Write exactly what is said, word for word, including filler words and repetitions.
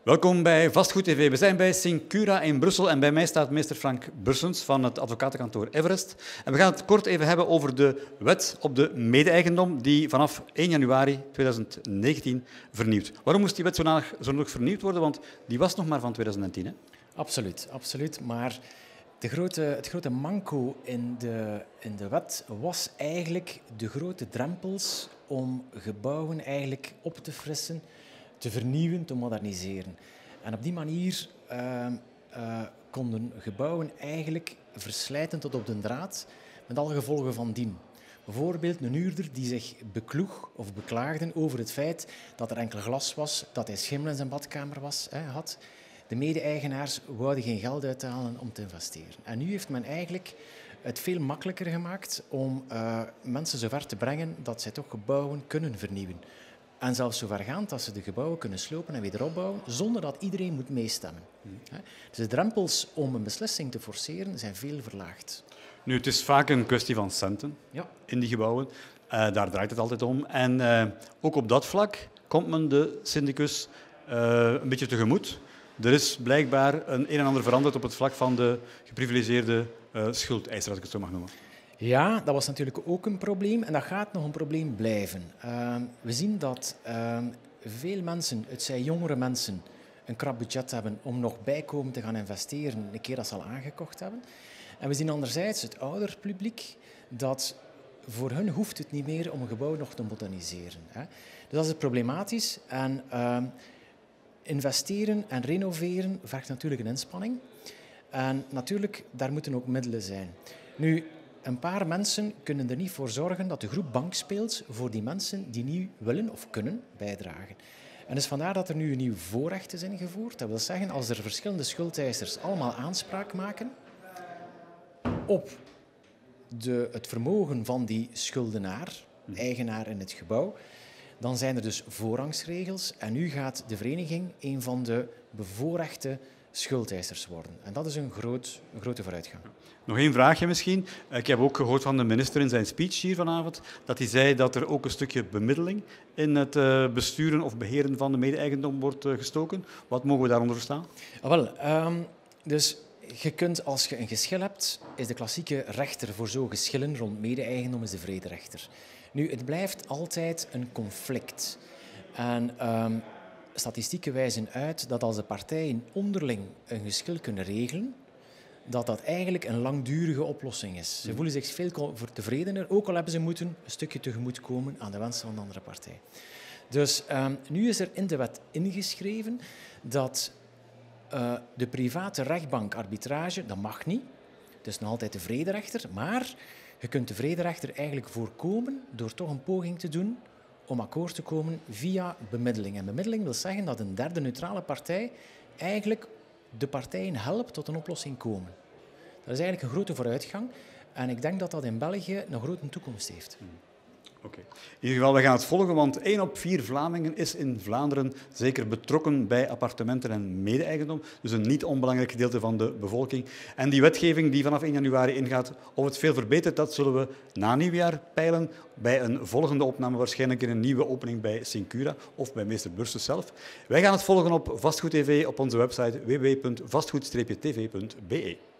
Welkom bij Vastgoed T V. We zijn bij Syncura in Brussel en bij mij staat meester Frank Bursens van het advocatenkantoor Everest. En we gaan het kort even hebben over de wet op de mede-eigendom die vanaf één januari tweeduizend negentien vernieuwt. Waarom moest die wet zo nodig, zo nodig vernieuwd worden? Want die was nog maar van tweeduizend tien. Hè? Absoluut, absoluut. Maar de grote, het grote manco in de, in de wet was eigenlijk de grote drempels om gebouwen eigenlijk op te frissen, te vernieuwen, te moderniseren. En op die manier uh, uh, konden gebouwen eigenlijk verslijten tot op de draad, met alle gevolgen van dien. Bijvoorbeeld een huurder die zich bekloeg of beklaagde over het feit dat er enkel glas was, dat hij schimmel in zijn badkamer was, hè, had. De mede-eigenaars wouden geen geld uithalen om te investeren. En nu heeft men eigenlijk het veel makkelijker gemaakt om uh, mensen zover te brengen dat zij toch gebouwen kunnen vernieuwen. En zelfs zo vergaand dat ze de gebouwen kunnen slopen en weer opbouwen, zonder dat iedereen moet meestemmen. Hmm. Dus de drempels om een beslissing te forceren zijn veel verlaagd. Nu, het is vaak een kwestie van centen ja. in die gebouwen. Uh, daar draait het altijd om. En uh, ook op dat vlak komt men de syndicus uh, een beetje tegemoet. Er is blijkbaar een een en ander veranderd op het vlak van de geprivilegeerde uh, schuldeiser, als ik het zo mag noemen. Ja, dat was natuurlijk ook een probleem en dat gaat nog een probleem blijven. Uh, we zien dat uh, veel mensen, het zijn jongere mensen, een krap budget hebben om nog bijkomen te gaan investeren een keer dat ze al aangekocht hebben. En we zien anderzijds het ouder publiek dat voor hun hoeft het niet meer om een gebouw nog te moderniseren. Hè. Dus dat is problematisch. En uh, investeren en renoveren vergt natuurlijk een inspanning. En natuurlijk, daar moeten ook middelen zijn. Nu, een paar mensen kunnen er niet voor zorgen dat de groep bank speelt voor die mensen die niet willen of kunnen bijdragen. En dus vandaar dat er nu een nieuw voorrecht is ingevoerd. Dat wil zeggen, als er verschillende schuldeisers allemaal aanspraak maken op de, het vermogen van die schuldenaar, eigenaar in het gebouw, dan zijn er dus voorrangsregels. En nu gaat de vereniging een van de bevoorrechte schuldeisers worden. En dat is een, groot, een grote vooruitgang. Nog één vraagje misschien. Ik heb ook gehoord van de minister in zijn speech hier vanavond dat hij zei dat er ook een stukje bemiddeling in het besturen of beheren van de mede-eigendom wordt gestoken. Wat mogen we daaronder verstaan? Ah, wel, um, dus je kunt, als je een geschil hebt, is de klassieke rechter voor zo'n geschillen rond mede-eigendom is de vrederechter. Nu, het blijft altijd een conflict. En um, statistieken wijzen uit dat als de partijen onderling een geschil kunnen regelen, dat dat eigenlijk een langdurige oplossing is. Ze voelen zich veel tevredener, ook al hebben ze moeten een stukje tegemoetkomen aan de wensen van de andere partij. Dus um, nu is er in de wet ingeschreven dat uh, de private rechtbank arbitrage, dat mag niet. Het is nog altijd de vrederechter, maar je kunt de vrederechter eigenlijk voorkomen door toch een poging te doen om akkoord te komen via bemiddeling. En bemiddeling wil zeggen dat een derde neutrale partij eigenlijk de partijen helpt tot een oplossing komen. Dat is eigenlijk een grote vooruitgang en ik denk dat dat in België een grote toekomst heeft. Hmm. Oké. Okay. In ieder geval, we gaan het volgen, want één op vier Vlamingen is in Vlaanderen zeker betrokken bij appartementen en mede-eigendom. Dus een niet onbelangrijk gedeelte van de bevolking. En die wetgeving die vanaf één januari ingaat, of het veel verbetert, dat zullen we na nieuwjaar peilen bij een volgende opname, waarschijnlijk in een nieuwe opening bij Syncura of bij meester Bursens zelf. Wij gaan het volgen op Vastgoed T V op onze website w w w punt vastgoed streepje t v punt b e.